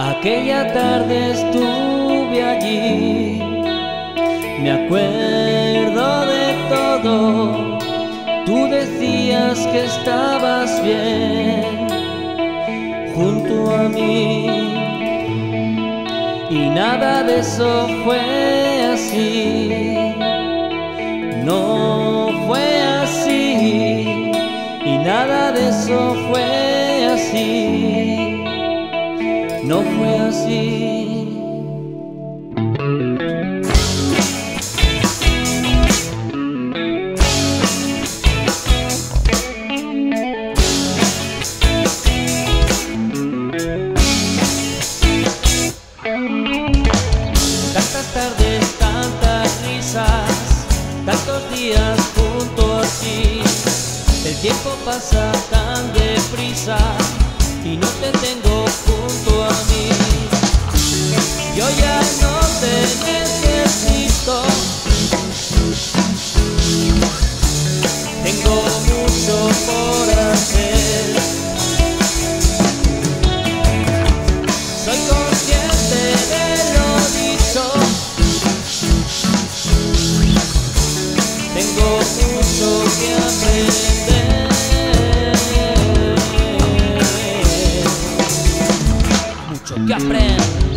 Aquella tarde estuve allí, me acuerdo de todo. Tú decías que estabas bien junto a mí, y nada de eso fue así. No fue así, y nada de eso fue así. No fue así. Tantas tardes, tantas risas, tantos días junto a ti. El tiempo pasa tan deprisa y no te tengo junto a mí. Yo ya no te necesito, tengo mucho por hacer. Soy consciente de lo dicho, tengo mucho que aprender. Mucho que aprender.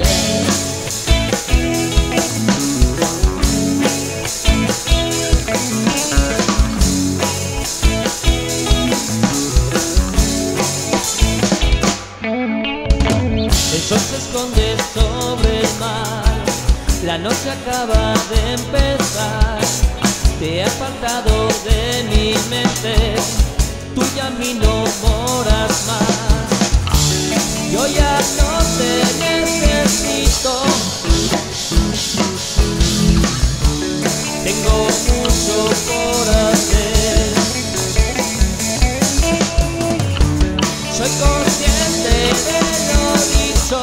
El sol se esconde sobre el mar, la noche acaba de empezar. Te has apartado de mi mente, tú ya a mí no moras más. Yo ya no te necesito, tengo mucho por hacer. Soy consciente de lo dicho,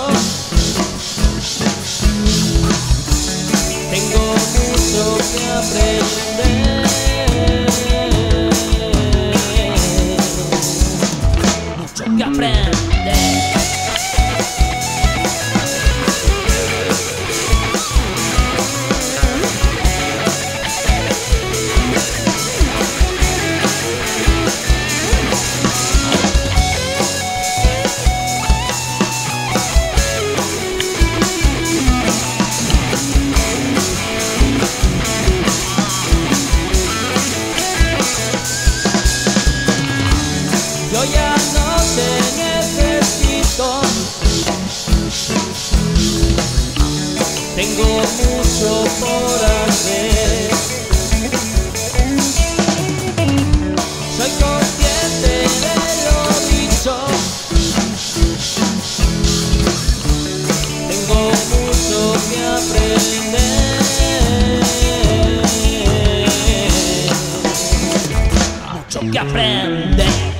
tengo mucho que aprender. Mucho que aprender. Yo ya no te necesito, tengo mucho por hacer. Soy consciente de lo dicho, tengo mucho que aprender. Mucho que aprender.